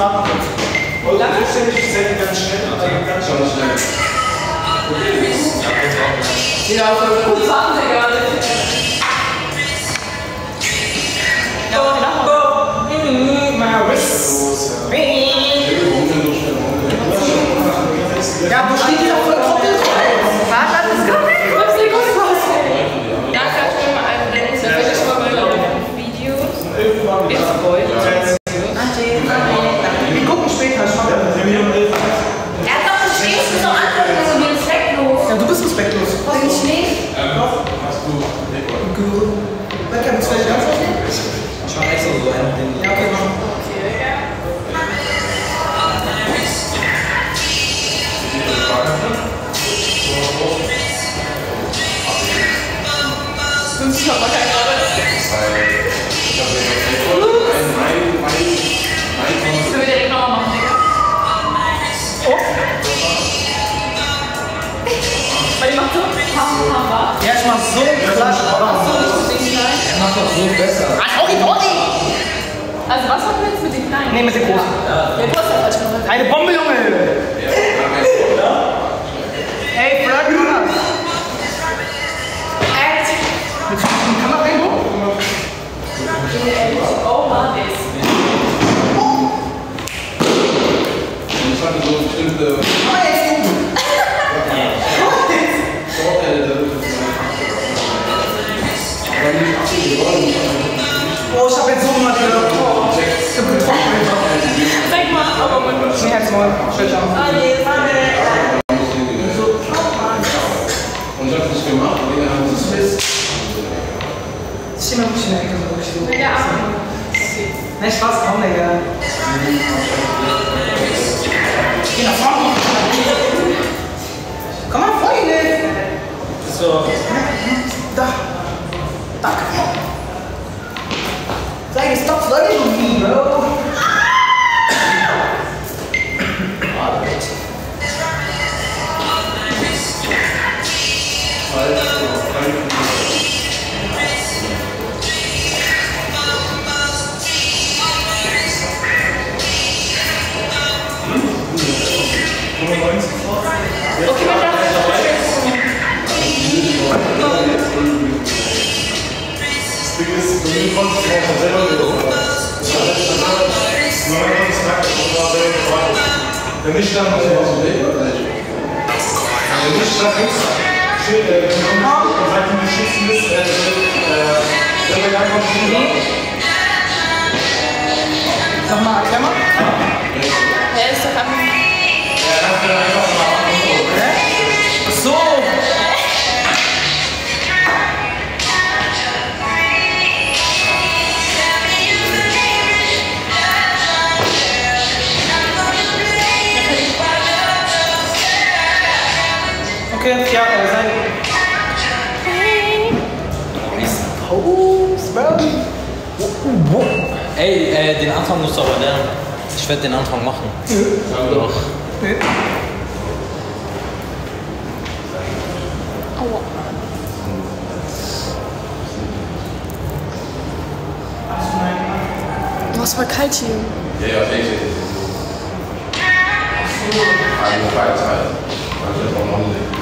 warten kannst. Und dann ist ja nicht selten ganz schnell, aber ganz schnell. Ja, für gut warten wir gerade. Ja, wo steht die doch voll trocken? Warte, das ist gar nicht. Was ist denn was? Ja, ich kann schon mal einblenden. Das wird schon mal bei Videos. Jetzt Gold. Wir gucken später. Ja, doch, du stehst mir so antworten, also wie respektlos. Ja, du bist respektlos. Bin ich nicht? Doch, hast du. Wetter mit zwei Antworten? Ich mach extra so ein Ding. Ja, okay, mach. Okay, ja. Ich hab mal keine Arbeit. Das können wir direkt nochmal machen, Digga. Oh. Weil die macht so Hammer. Ja, ich mach so klatsch. Ach so, nicht mit den Kleinen. Er macht doch so besser. Also was machen wir jetzt mit den Kleinen? Nee, mit den Großen. Ja, du hast ja falsch gemacht. Eine Bombe, Junge! Ey, frag du das! Mit der Kamera rein? Oh Mann, ist. Ich hatte so bestimmte Oh, ich hab jetzt so mal wieder. Ich hab getroffen einfach. Zeig mal, aber man muss. Nee, halt's mal. Schau und ich hab das gemacht, und wir haben das fest. Ich steh mal wirklich in der Ecke, so wirklich so. Mit der Arme. Okay. Nein, Spaß, komm, Digga. Geh nach vorne. Komm mal, Freunde. So. Da. Danke. Sei stop flirting with me, bro. Okay, man darf Wenn nicht, dann muss ich aus dem Weg, oder nicht? Wenn nicht, dann steht der und sagt, du schießen bist, dann wird einfach schon Sag mal, erklär mal. Er ist doch einfach. Ja, dann kann er einfach mal. Ach so. Okay, ja, sein. Pose, bro. Ey, den Anfang musst du aber lernen. Ich werde den Anfang machen. Doch. Nee. Aua. Was war kalt hier? Ja, ja, ich. Eine Freizeit. Das ist auch noch nicht.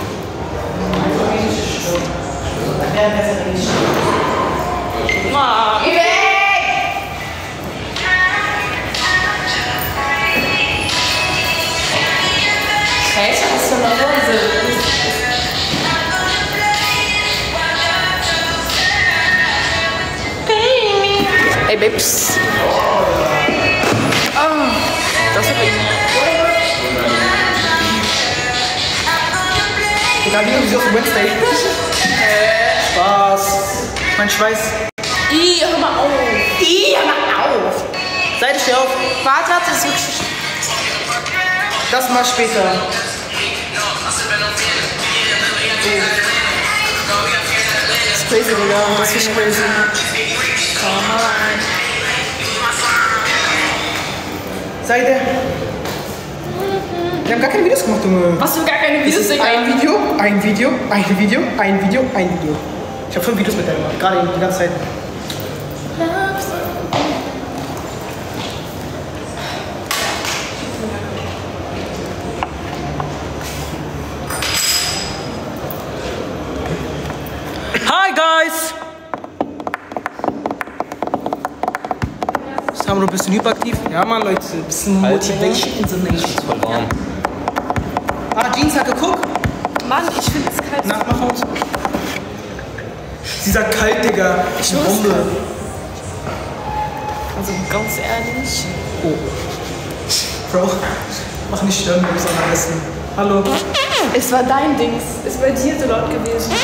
Mann. Geh weg! Hey, ich hab's schon mal Hose. Ey, Babes. Oh, das ist Egal wie sie auf Wednesday. Spaß. Mein Schweiß. Hör mal auf. Hör mal auf. Seite, steh auf. Warte, das ist wirklich. Das mal später. Das ist crazy, Digga. Das ist crazy. Komm mal rein. Seite. Wir haben gar keine Videos gemacht, Junge. Hast du gar keine Videos, Digga? Ein Video, ein Video, ein Video, ein Video, ein Video. Ich habe 5 Videos mit der gemacht, gerade eben die ganze Zeit. bisschen hyperaktiv. Ja, Mann, Leute, ein bisschen Motivation in the nation. Voll warm. Jeansjacke, guck. Mann, ich finde es kalt. Nachmachen uns. Dieser kalt, Digga. Ich Eine wusste. Bombe. Also ganz ehrlich. Oh. Bro, mach nicht stören, wir müssen am besten. Hallo. Es war dein Dings. Ist bei dir so laut gewesen.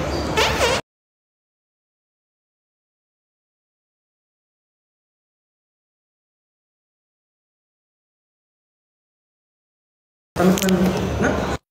Damit man, ne?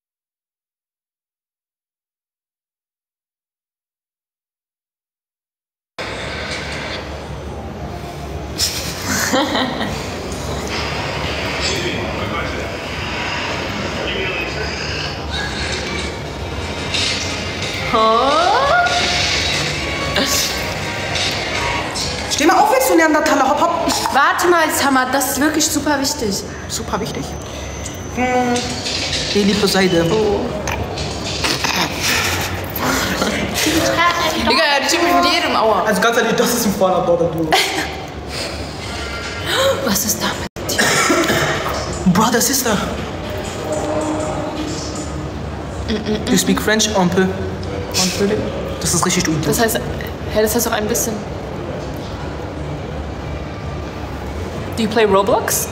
Steh mal auf jetzt, du Neandertaler, hopp, hopp. Warte mal, Samad, das ist wirklich super wichtig. Super wichtig. Eli Poseide. Oh. Digga, die Typ mit jedem Aua. Also ganz ehrlich, das ist ein Fallout Brother, du. Was ist damit? Brother, Sister. You speak French, un peu. Das ist richtig gut. Das heißt, hey, das heißt auch ein bisschen. Do you play Roblox?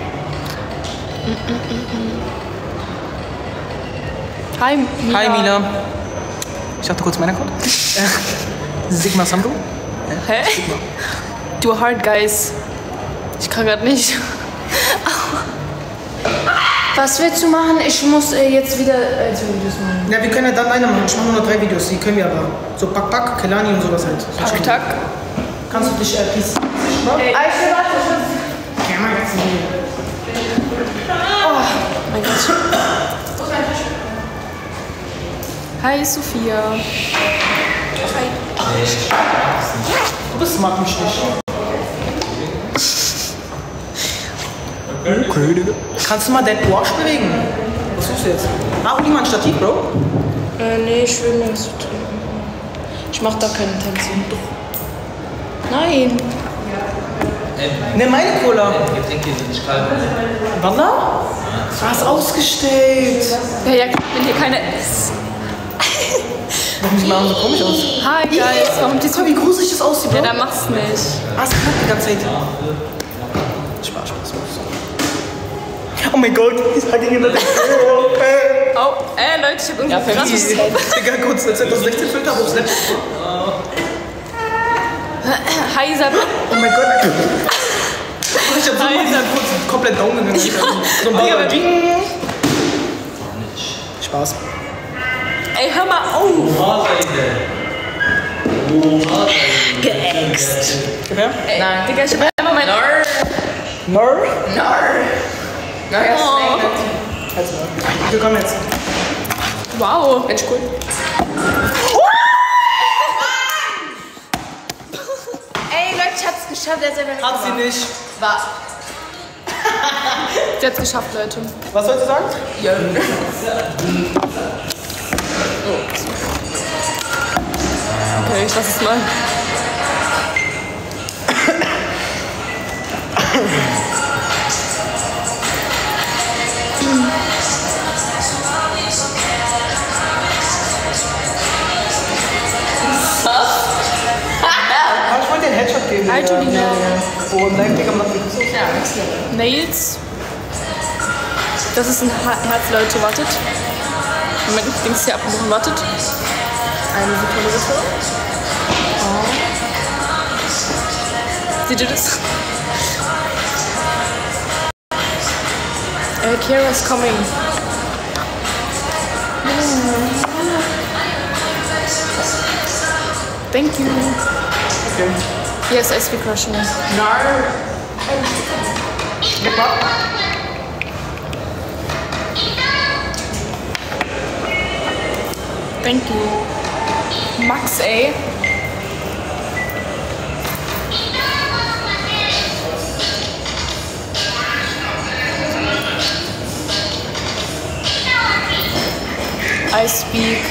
Hi, Mila. Hi, Mila. Ich dachte kurz meinen Account. Sigma Sambo. Hä? Du hard, guys. Ich kann grad nicht. Was willst du machen? Ich muss jetzt wieder Videos machen. Ja, wir können ja dann eine machen. Ich mache nur noch 3 Videos. Die können wir aber. So Pak, Kelani und sowas halt. So Tak, tak. Kannst du dich peace? Ey, warte. Oh, mein Gott. Hi, Sophia. Hi. Du bist smart, mich nicht. Okay, Digga. Kannst du mal dein Ohr bewegen? Was suchst du jetzt? Hol die mal ein Stativ, Bro. Nee, ich will mir was zu trinken. Ich mach da keine Tänze. Nein. Nimm meine Cola. Getränke sind nicht kalt. Walla? Was ausgestellt? Ja, ja, wenn hier keine. Warum sieht man so komisch aus? Hi, guys. Warum siehst Guck mal, wie gruselig das aussieht, Bro. Ja, dann mach's nicht. Es knackt die ganze Zeit. Spaß. Oh mein Gott, ich sag dir das. Oh, Leute, ich hab irgendwie ein krasses Digga, kurz, als hätte das 16 Filter auf Snap. Hi, Isabel. Oh mein Gott. Ich hab so kurz komplett down gegangen. So ein Ding. Spaß. Ey, hör mal auf. Geäxt. Nein. Digga, ich hab einfach mein... Nor? Oh. Also, willkommen jetzt. Wow. Mensch, cool. Ey, Leute, ich hab's geschafft. Hat sie nicht. War. Sie hat's geschafft, Leute. Was sollst du sagen? Ja. Okay, ich lass es mal. Aber ich wollte dir einen Headshot geben. Hi, Julina. Oh, nein, Digga, mach nicht so. Nails. Das ist ein Herz, Leute, wartet. Moment, ich Dings hier abmachen, wartet. Eine Sekunde bitte. Oh. Seht ihr das? Kira's coming. Thank you. Okay. Yes, I speak Russian. Thank you. Max, ey. I speak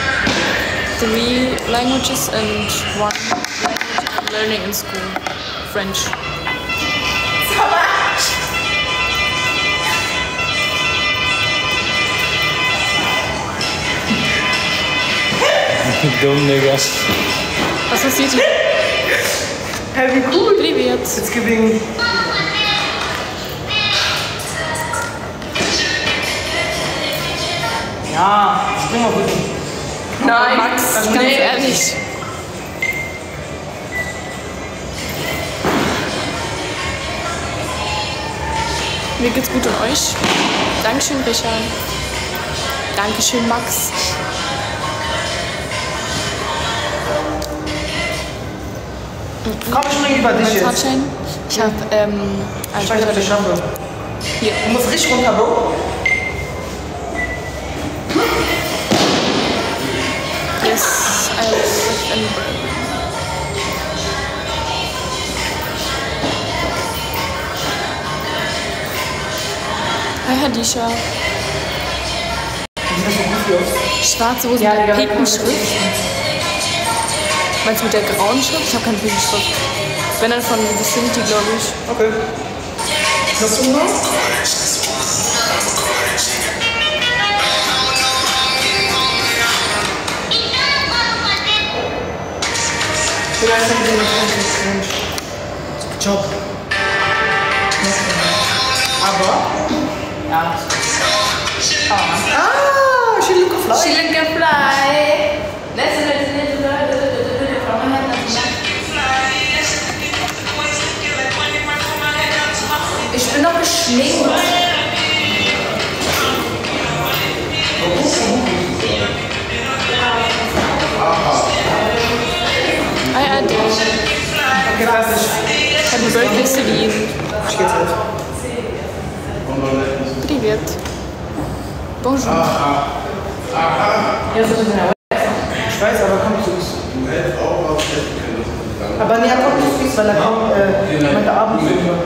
3 languages and 1 language I'm learning in school. French. Dumm, Digga. Was passiert hier? Hey, wie cool. Privet. It's giving. Ja, spring mal bitte. Nein, Max, das ganz stimmt. ehrlich. Mir geht's gut und euch? Dankeschön, Richard. Dankeschön, Max. Komm, spring über dich jetzt. Fahrschein? Ich hab, Ich weiß nicht, ob ich schaffe. Hier. Du musst richtig runter, Bro. Yes, I live in Hi Hadisha. Sieht das so gut aus? Schwarze Hose Ja, mit der Digga. pinken Schrift. Meinst du mit der grauen Schrift? Ich habe keine pinke Schrift. Wenn dann von Vicinity, glaube ich. Okay. Was du noch? Job. Aber. Ja. Ah, she look fly. She can fly. Ich bin doch geschminkt. Hi Adi. Okay, weiß ich. Happy Birthday, Celine. Ich geh jetzt halt. Привет. Bonjour. Ich weiß, aber komm zu uns. Aber nee, er kommt nicht zu uns, weil er kommt, meinte abends.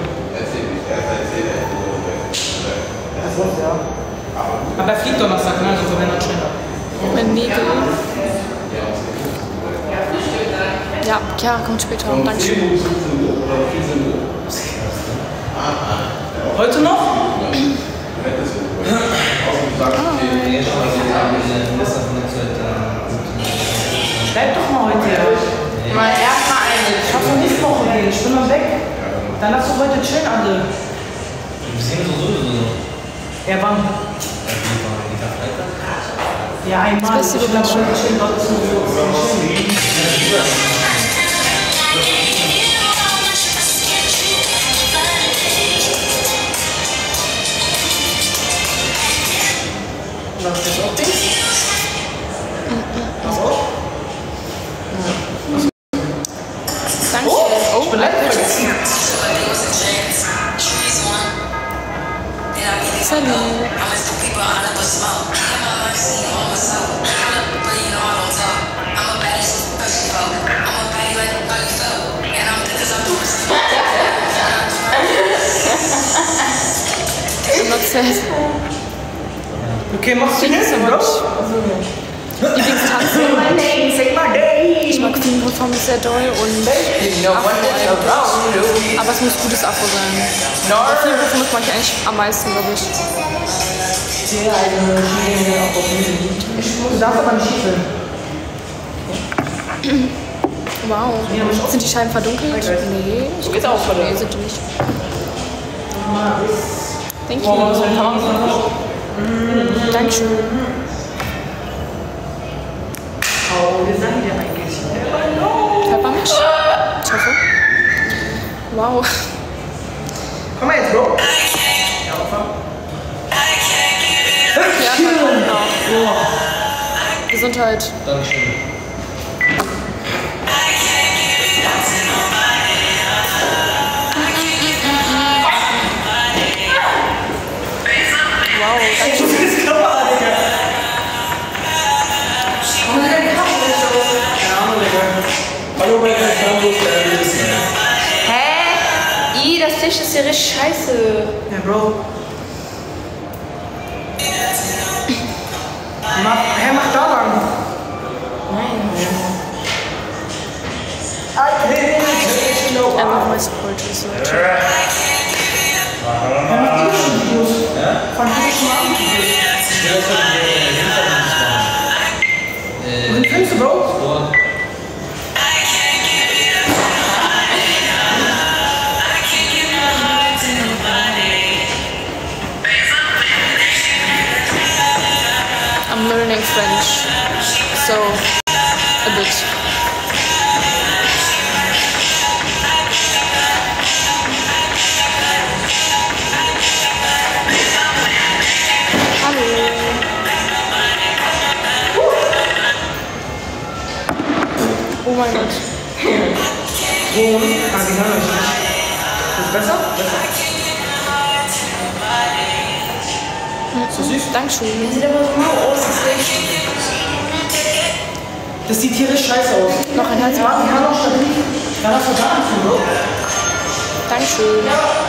Das war's, ja. Aber er fliegt Donnerstag, ne? Also wenn er schneller. Mein Nägel. Ja, Chiara kommt später. Dankeschön. Heute noch? Bleib doch mal heute. Mal erstmal eine. Ich hab noch nächste Woche gehen. Ich bin noch weg. Dann lass doch heute chillen, alle. Wir sehen so sowieso noch. Ja, wann? Ja, einmal. Das Beste Ich will aber gewünscht. heute chillen. Dort ist nur so chillen. Was ist das auch Ding? Was auch? Danke. Oh, ich bin leider vergessen. Salut. I'm not sad. Okay, machst du Thank you jetzt, so Bro? much. Lieblingstanzen. My name, say my name. Ich mag Queen Performance sehr doll und Afro eigentlich. Aber es muss gutes Afro sein. Bei Queen Performance mag ich eigentlich am meisten, glaube ich. Du darfst aber nicht schießen. Wow. Sind die Scheiben verdunkelt? Nee. Ich Ist auch Nee, sind die nicht. Thank Oh, was you. für ein Hammer. Dankeschön. Oh, wir sagen dir eigentlich. Hört man mich? Ich hoffe. Wow. Komm mal jetzt, Bro. Ja, genau. Gesundheit. Dankeschön. Wow, danke. Hallo bei der Campus, Hä? Das Tisch ist ja richtig scheiße. Ja, Bro. Mach da lang. Einfach mal Support. So. Von dir schon mal. Wie findest du, Bro? I'm learning French, so a bit. Hallo. Oh mein Gott. Ist besser? So süß? Dankeschön. Sieht aber so mau aus, das sieht tierisch scheiße aus. Noch ein Herz. Ja, die haben auch stabil. War das total cool, oder? Dankeschön.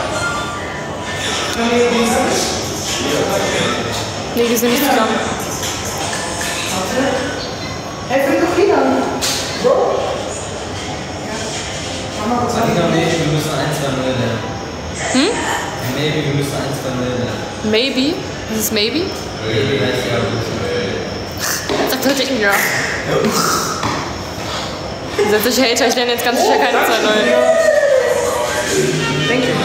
Nee, wir sind nicht zusammen. Hey, fängt doch wieder an. Bro? Annika, maybe, wir müssen 1-2-0 lernen. Maybe, wir müssen 1-2-0 lernen. Maybe? Was ist maybe? Maybe heißt ja, Sagt heute ja. Seid euch Hater, ich lerne jetzt ganz sicher keine 2-0. Thank you.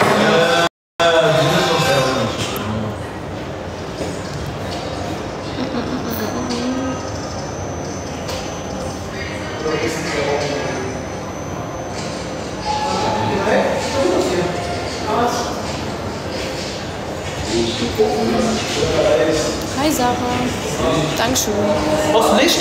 Hi Sarah. Dankeschön. Brauchst du Licht?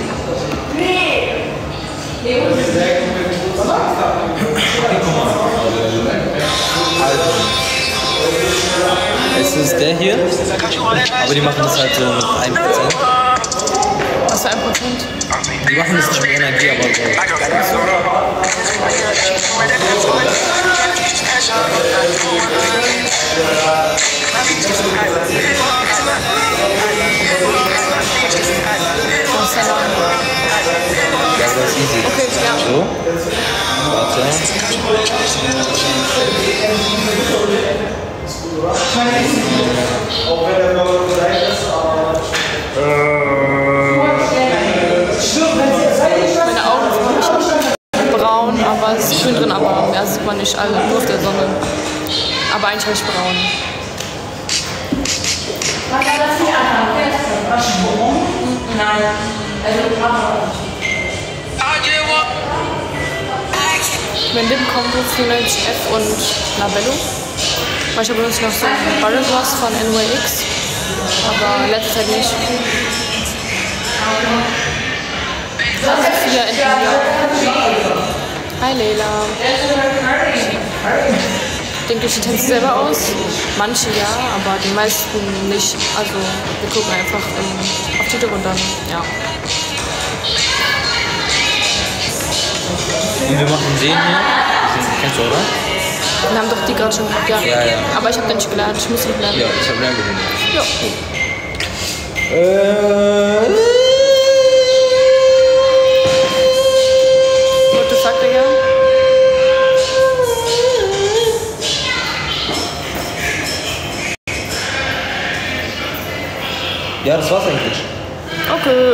es ist der hier, aber die machen das halt so mit 1%. Was für 1%? Die machen das nicht mit Energie, aber so. Ja, das ist easy. Okay, ja. So. Warte. Auch wenn der Bauer gleich ist, aber. Meine Augen sind braun, aber es ist schön drin, aber mehr sieht man nicht, also nur auf der Sonne. Aber eigentlich habe ich braun. Nein. Mein Lippenkombo für F und Labello. Manchmal benutze ich noch so ein Bottle Gloss von NYX, aber letzte Zeit nicht. Also Sophia in Hi Leila. Denke ich, die tanzen selber aus. Manche ja, aber die meisten nicht. Also wir gucken einfach auf Titel und dann, ja. Und wir machen den hier. Den kennst du, oder? Wir haben doch die gerade schon, ja. Ja. Aber ich habe den nicht gelernt, ich muss ihn lernen. Ja, ich habe lernen gesehen. Ja. What the fuck, Digga? Ja, das war's eigentlich. Okay.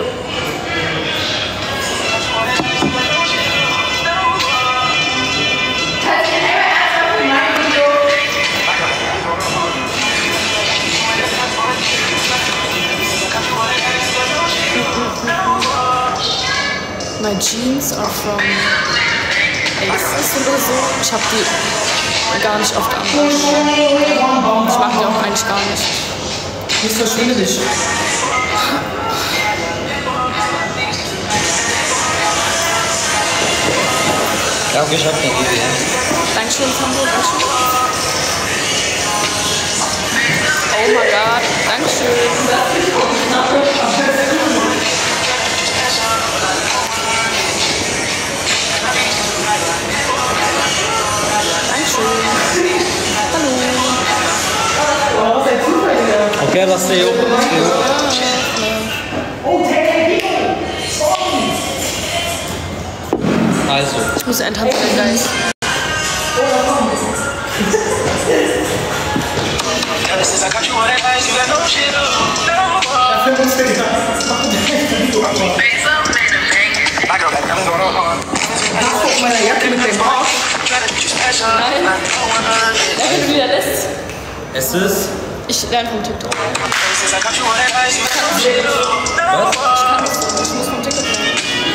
My jeans are from Aces oder so. Ich habe die gar nicht oft an. Ich mag die auch eigentlich gar nicht. Nicht verschwindelig. Ja, okay, ich hab eine Idee. Dankeschön, Sambo. Dankeschön. Oh mein Gott. Dankeschön. Okay, lass dir oben. Also. Ich muss enthandeln, Guys. Guck meine Jacke mit dem Arsch. Nein. Ja, wenn du wieder lässt. Es ist Ich lerne vom TikTok. Was? Ich muss vom TikTok lernen.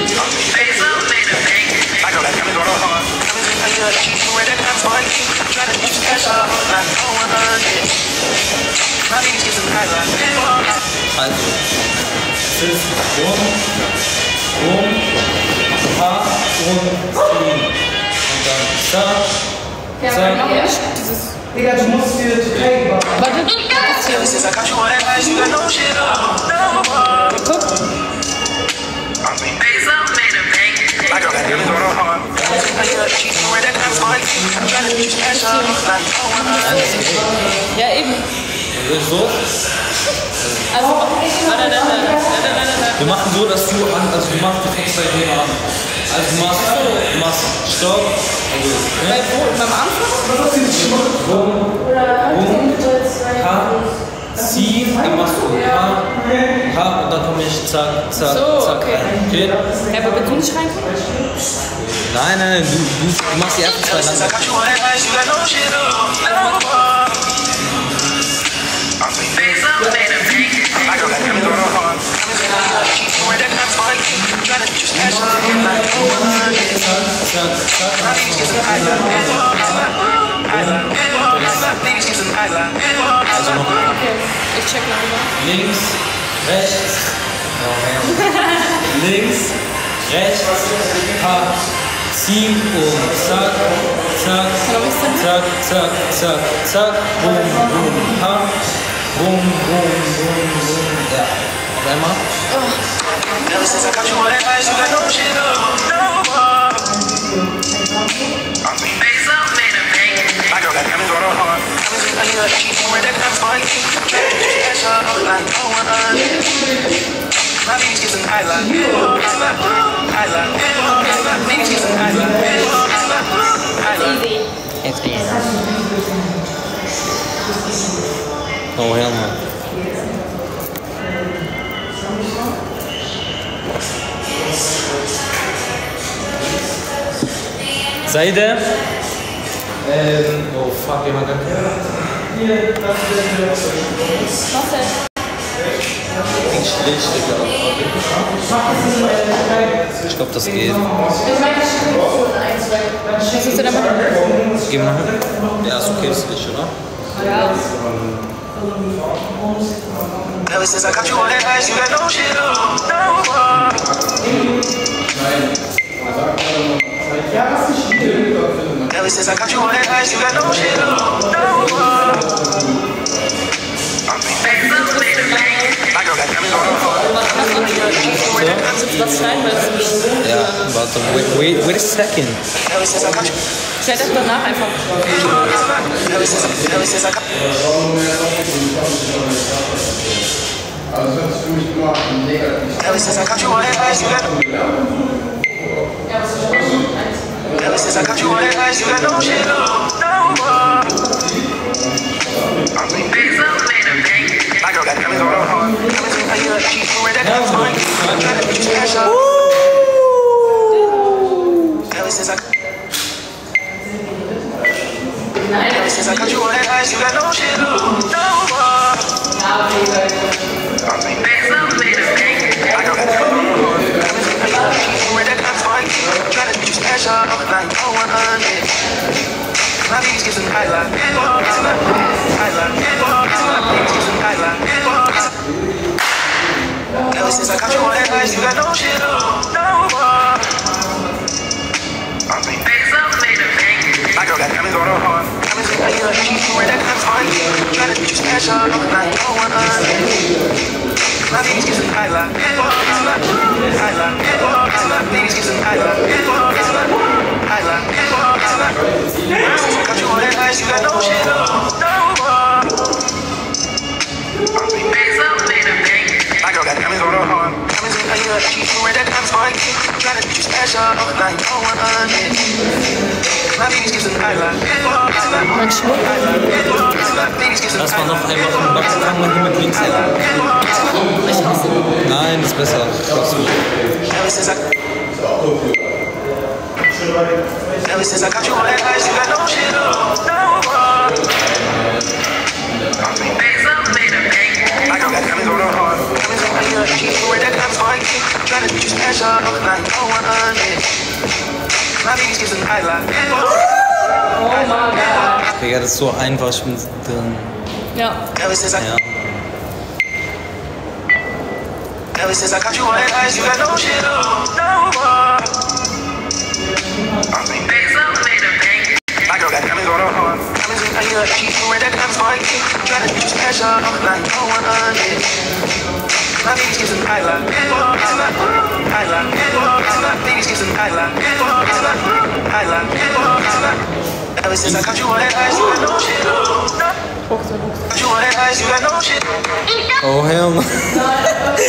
Also, es ist rum, Haar und ziehen. Und dann zack, zack. Dieses. Digga, du musst dir Türkei machen. Warte, das hier. Guck. Ja, eben. So. Also, nein. Wir machen so, dass du an, also du machst die Fixzeit an. Also du machst Stopp. Beim Anfang? Ziehen, dann machst du H und dann komme ich zack, zack, So, zack. okay. Okay? Ja, aber willst du nicht reinkommen? Nein, du machst die ersten zwei langsam. Also noch Ich check mal rüber. links, rechts, links, rechts, H, ziehen und zack, zack, zack, zack, zack, zack, boom, boom, H, boom, boom, boom, boom. Ja, auf einmal. Oh, hell no. Seide. Oh fuck, jemand hat. Was denn? Ich glaube, das geht. Was willst du da machen? Geh mal hin. Ja, ist okay, das Licht, oder? Ja. Ever since I got you on that ice, you got no shit up. Ever since I got you on that ice, you got no shit up. Willst du was schneiden, weil es nicht. Ja, warte, wait a second. Schneid das danach einfach. Ever since I got you on that ice, you got Ever since I got you on that ice, you got no shit up. My girl got diamonds on her heart. Diamonds in her ear, she's wearing that diamond ring. Trying to get you cash up. Ever since I got you on that ice, you got no shit up. My girl got diamonds on her heart. Diamonds in her ear, she's wearing that diamond ring. Trying to get you cash up like 100. My beats get some highlight. Ever since I got you on that ice, you got no shit up. My girl got diamonds on her heart. Diamonds in her ear, she's wearing that diamond ring. Trying to get you cash up like 100. My beats get some highlight. Ladies get some highlight. Since I got you on that ice, you got no shit up. My girl got diamonds on her heart. Diamonds in her ear, she's wearing that diamond ring. Trying to get you cash up like 100. My ladies get some highlight. Lass mal noch einmal vom Backen fangen wir hier mit links an. Nein, ist besser. Ever since I got you on that ice, you got no shit up. special. Now you don't want it. My baby's kissing highlight. Oh mein Gott. Digga, das ist so einfach, ich bin drin. Ja. Ever since Ja. I caught you on ice, you got no shit on. No more. My girl got diamonds on her arm. Diamonds in her ear, she's doing that diamonds on her ear. Trying to get you special. Now you don't want it. My baby's kissing highlight. Highlight. My baby's kissing highlight. Highlight. Ever since I caught you on ice, you got no shit on. Caught you on ice, you got no shit on. Oh, hell no.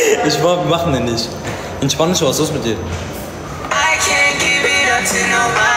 Wir machen den nicht. Entspann dich, was ist los mit dir? I can't give it up to nobody.